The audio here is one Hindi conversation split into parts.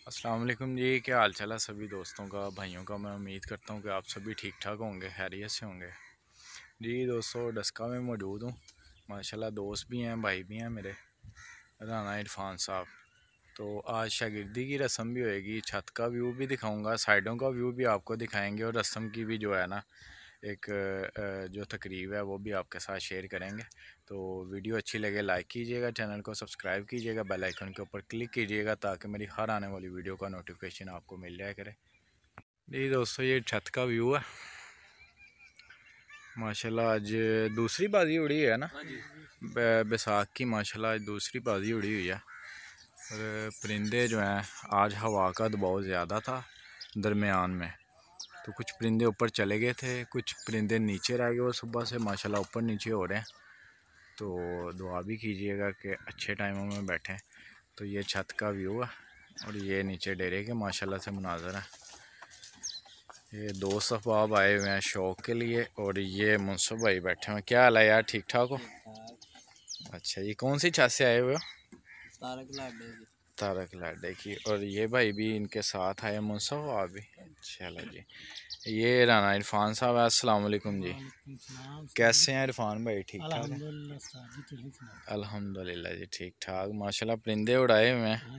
अस्सलाम वालेकुम जी। क्या हाल चाल है सभी दोस्तों का, भाइयों का। मैं उम्मीद करता हूँ कि आप सभी ठीक ठाक होंगे, खैरियत से होंगे। जी दोस्तों, डस्का में मौजूद हूँ। माशाल्लाह दोस्त भी हैं, भाई भी हैं मेरे, राना इरफान साहब। तो आज शागिर्दी की रस्म भी होएगी, छत का व्यू भी दिखाऊंगा, साइडों का व्यू भी आपको दिखाएंगे, और रस्म की भी जो है ना एक जो तकरीब है वो भी आपके साथ शेयर करेंगे। तो वीडियो अच्छी लगे लाइक कीजिएगा, चैनल को सब्सक्राइब कीजिएगा, बेल आइकन के ऊपर क्लिक कीजिएगा ताकि मेरी हर आने वाली वीडियो का नोटिफिकेशन आपको मिल जाया करे। जी दोस्तों, ये छत का व्यू है। माशाल्लाह आज दूसरी बाजी उड़ी है ना, बैसाख की। माशाल्लाह आज दूसरी बाजी उड़ी हुई है। और परिंदे जो हैं, आज हवा का दबाव ज़्यादा था दरमियान में, तो कुछ परिंदे ऊपर चले गए थे, कुछ परिंदे नीचे रह गए। वो सुबह से माशाल्लाह ऊपर नीचे हो रहे हैं। तो दुआ भी कीजिएगा कि अच्छे टाइमों में बैठें। तो ये छत का व्यू है और ये नीचे डेरे के माशाल्लाह से मुनाजर है। ये दोस्त अहबाब आए हुए हैं शौक़ के लिए, और ये मुनसब भाई बैठे हुए हैं। क्या हाल है यार, ठीक ठाक हो? अच्छा, ये कौन सी छत से आए हुए हो? तारक लाडे की। और ये भाई भी इनके साथ आए, मुनसब आप भी। चलो जी, ये राना इरफान साहब है। अस्सलाम वालेकुम जी, कैसे हैं इरफान भाई? ठीक ठाक है, अल्हम्दुलिल्लाह जी, ठीक ठाक। माशाल्लाह परिंदे उड़ाए हुए हैं।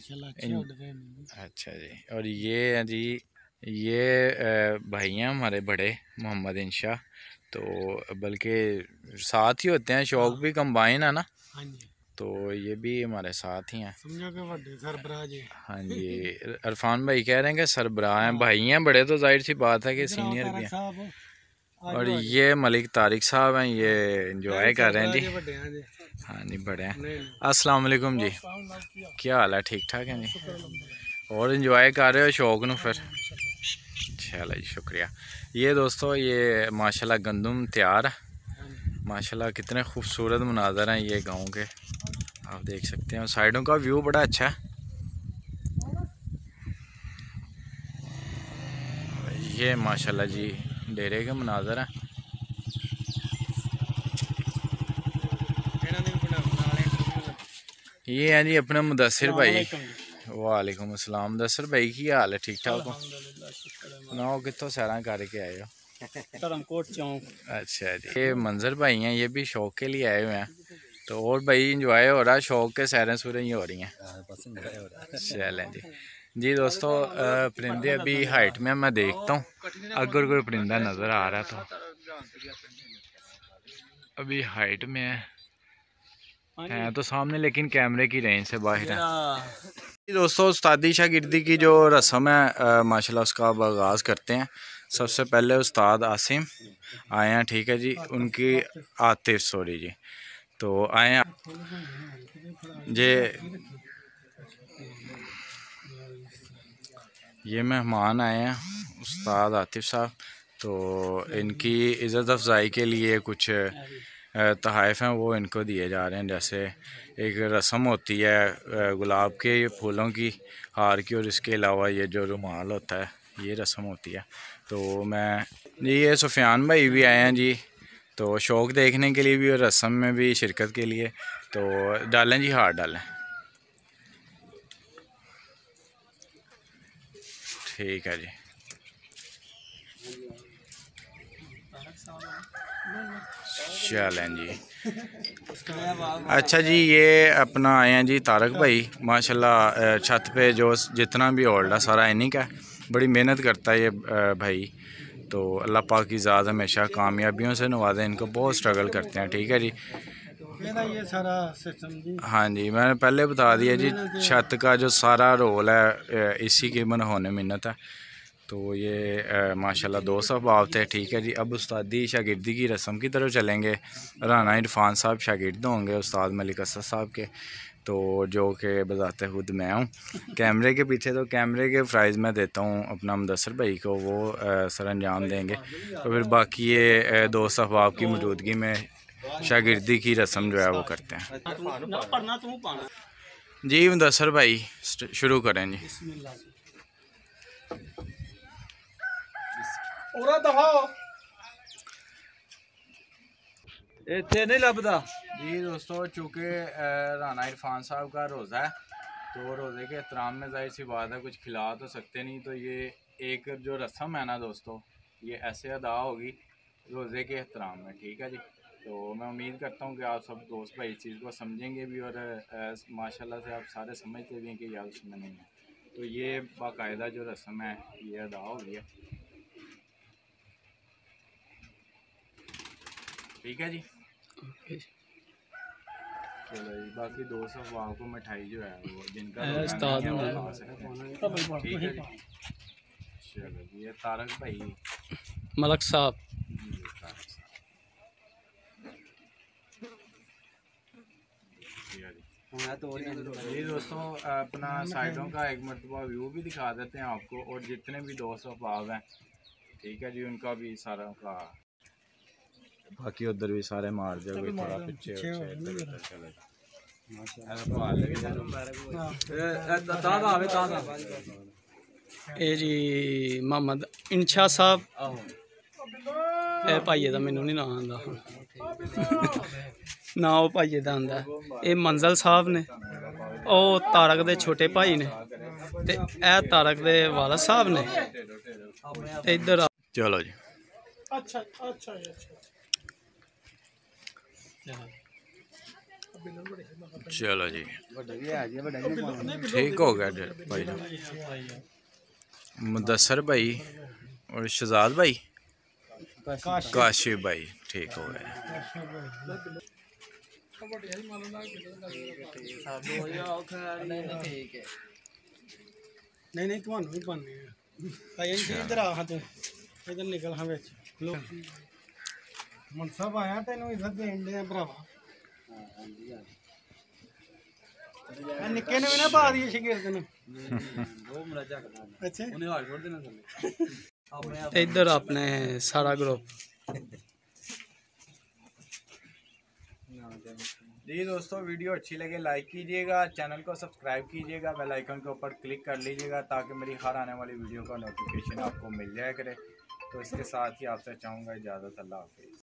अच्छा जी, और ये है जी, ये भाई हैं हमारे बड़े, मोहम्मद इंशा। तो बल्कि साथ ही होते हैं, शौक भी कंबाइन है ना। तो ये भी हमारे साथ ही हैं। हाँ जी, इरफान भाई कह रहे हैं कि सरबराह हैं, भाई हैं बड़े, तो जाहिर सी बात है कि सीनियर भी हैं। और ये मलिक तारिक साहब हैं, ये इंजॉय कर रहे हैं जी। हाँ जी, बड़े हैं। अस्सलाम वालेकुम जी, क्या हाल है? ठीक ठाक है जी, और इंजॉय कर रहे हो शौक न फिर? चलो जी, शुक्रिया। ये दोस्तों, ये माशाल्लाह गंदम तैयार है। माशाल्लाह कितने खूबसूरत मनाजर हैं ये गांव के, आप देख सकते हैं। साइडों का व्यू बड़ा अच्छा है। ये माशाल्लाह जी डेरे के मनाजर हैं। ये हैं जी अपने मुदस्सिर भाई। वालेकुम अस्सलाम। मुदस्सिर भाई की हाल है, ठीक ठाक हो? सुनाओ, कितों सैर करके आए हो? धर्मकोट चौक। अच्छा जी, ये मंजर भाई हैं, ये भी शौक के लिए आए हुए हैं। तो और भाई इंजॉय हो रहा है, शौक के सैरें सूरें ही हो रही हैं। चलें जी। जी दोस्तों, परिंदे अभी हाइट में मैं देखता हूँ, अगर कोई परिंदा नज़र आ रहा है तो अभी हाइट में है तो सामने, लेकिन कैमरे की रेंज से बाहर है। दोस्तों, उस्तादी शागिर्दी की जो रस्म है माशाल्लाह उसका अब आगाज़ करते हैं। सबसे पहले उस्ताद आसिम आए हैं, ठीक है जी, उनकी आतिफ, सॉरी जी। तो आए हैं ये मेहमान आए हैं, उस्ताद आतिफ साहब। तो इनकी इज़्ज़त अफजाई के लिए कुछ तोहफ़े हैं वो इनको दिए जा रहे हैं। जैसे एक रस्म होती है गुलाब के फूलों की, हार की, और इसके अलावा ये जो रुमाल होता है, ये रस्म होती है। तो मैं जी, ये सुफियान भाई भी आए हैं जी, तो शौक़ देखने के लिए भी और रस्म में भी शिरकत के लिए। तो डालें जी, हार डालें, ठीक है जी। चलें जी। अच्छा जी, ये अपना आए हैं जी तारक भाई। माशाल्लाह छत पे जो जितना भी होल्ड है सारा इन्हीं का, बड़ी मेहनत करता है ये भाई। तो अल्लाह पाक की ज़ात हमेशा कामयाबियों से नवाजे, इनको बहुत स्ट्रगल करते हैं, ठीक है जी। ये सारा सिस्टम जी। हाँ जी, मैंने पहले बता दिया जी, छत का जो सारा रोल है इसी की मन होने मिन्नत है। तो ये माशाल्लाह दो अहबाब थे, ठीक है जी। अब उस्तादी शागिर्दी की रस्म की तरफ चलेंगे। राना इरफान साहब शागिर्द होंगे उस्ताद मलिक असद साहब के, तो जो कि बजाते खुद मैं हूँ कैमरे के पीछे। तो कैमरे के प्राइज़ मैं देता हूँ अपना मुदस्सिर भाई को, वो सर अंजाम देंगे। तो फिर बाकी ये दोस्त अहबाब की मौजूदगी में शागिर्दी की रस्म जो है वो करते हैं। जी मुदस्सिर भाई, शुरू करें जी। इतने नहीं लभदा जी दोस्तों, चूँकि राना इरफान साहब का रोज़ा है तो रोज़े के एहतराम में ज़ाहिर सी बात है कुछ खिला तो सकते नहीं, तो ये एक जो रस्म है ना दोस्तों, ये ऐसे अदा होगी रोज़े के एहतराम में, ठीक है जी। तो मैं उम्मीद करता हूँ कि आप सब दोस्त भाई इस चीज़ को समझेंगे भी, और माशाल्लाह से आप सारे समझते भी हैं कि याद उसमें नहीं है। तो ये बाकायदा जो रस्म है ये अदा हो गई है, ठीक है जी। चलो जी, बाकी दोस्त अफवाह को मिठाई जो है वो जिनका उस्ताद ठीक है जी। चलो जी, ये तारक भाई मलक साहब। जी दोस्तों, अपना साइडों का एक मरतबा व्यू भी दिखा देते हैं आपको, और जितने भी दोस्त अहबाब हैं, ठीक है जी, उनका भी सारा का। बाकी उधर भी सारे मार जाओगे थोड़ा पीछे ਇਹ ਜੀ ਮੁਹੰਮਦ ਇਨਸ਼ਾ ਸਾਹਿਬ, ਇਹ ਭਾਈਏ ਦਾ ਮੈਨੂੰ ਨਹੀਂ ਨਾਂ ਆਉਂਦਾ ਨਾ, ਉਹ ਭਾਈਏ ਦਾ ਆਉਂਦਾ। ਇਹ ਮੰਜ਼ਲ ਸਾਹਿਬ ਨੇ, ਉਹ ਤਾਰਕ ਦੇ ਛੋਟੇ ਭਾਈ ਨੇ, ਤੇ ਇਹ ਤਾਰਕ ਦੇ ਵਾਲਦ ਸਾਹਿਬ ਨੇ। ਤੇ ਇੱਧਰ चलो जी। अच्छा अच्छा चलो जी, ठीक हो गया भाई मुदस्सर भाई और शहजाद भाई, काशिफ भाई, ठीक हो गया। नहीं तुम्हानू भी पाने इधर आ हाँ, तू इधर निकल हाँ बिच लो मुनसब आया तेन इधर देन दे भरावा निक्के ने भी ना पा दी शगिर्द ने। अच्छा ਇੱਧਰ ਆਪਣੇ ਸਾਰਾ ਗਰੁੱਪ। जी दोस्तों, वीडियो अच्छी लगे लाइक कीजिएगा, चैनल को सब्सक्राइब कीजिएगा, बेल आइकन के ऊपर क्लिक कर लीजिएगा ताकि मेरी हर आने वाली वीडियो का नोटिफिकेशन आपको मिल जाया करे। तो इसके साथ ही आपसे चाहूँगा इजाज़त, अल्लाह हाफिज़।